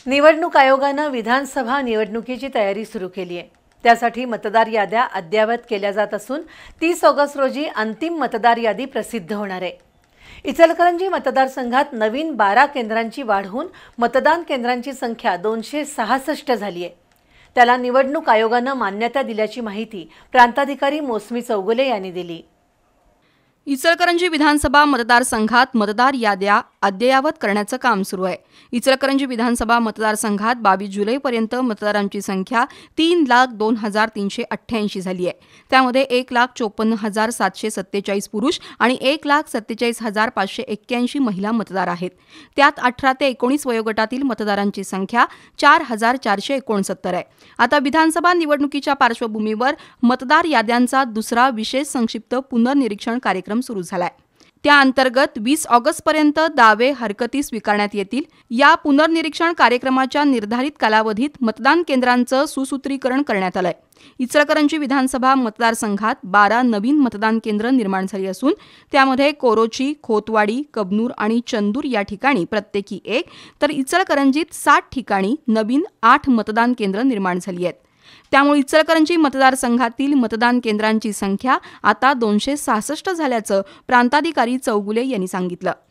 निवडणूक आयोगानं विधानसभा निवडणुकीची तयारी सुरू केली आहे। त्यासाठी मतदार याद्या अद्ययावत केल्या जात असून 30 ऑगस्ट रोजी अंतिम मतदार यादी प्रसिद्ध होणार आहे। इचलकरंजी मतदारसंघात नवीन 12 केंद्रांची वाढ होऊन मतदान केंद्रांची संख्या 266 झाली आहे। त्याला निवडणूक आयोगानं मान्यता दिल्याची माहिती प्रांताधिकारी मौसमी चौगुले यांनी दिली। इचलकरंजी विधानसभा मतदारसंघात मतदार याद्या अद्ययावत करण्याचं काम सुरू आहे। इचलकरंजी विधानसभा मतदारसंघात 22 जुलैपर्यंत मतदारांची संख्या 3,02,388 झाली आहे। त्यामध्ये 1,54,747 पुरुष आणि 1,47,581 महिला मतदार आहेत। त्यात 18 ते 19 वयोगटातील मतदारांची संख्या 4,469 आहे। आता विधानसभा निवडणुकीच्या पार्श्वभूमीवर मतदार याद्यांचा दुसरा विशेष संक्षिप्त पुनर्निरीक्षण कार्यक्रम सुरू झालाय। त्या अंतर्गत 20 ऑगस्टपर्यंत दावे हरकती स्वीकारण्यात येतील। या पुनर्निरीक्षण कार्यक्रमाच्या निर्धारित कालावधीत मतदान केंद्रांचं सुसूत्रीकरण करण्यात आलंय। इचलकरंजी विधानसभा मतदारसंघात 12 नवीन मतदान केंद्र निर्माण झाली असून त्यामध्ये कोरोची, खोतवाडी, कबनूर आणि चंदूर या ठिकाणी प्रत्येकी 1 तर इचलकरंजीत 60 ठिकाणी नवीन 8 मतदान केंद्र निर्माण झाली आहेत। त्यामुळे इचलकरंजी मतदारसंघातील मतदान केंद्रांची संख्या आता 266 झाल्याचं प्रांताधिकारी चौगुले यांनी सांगितलं।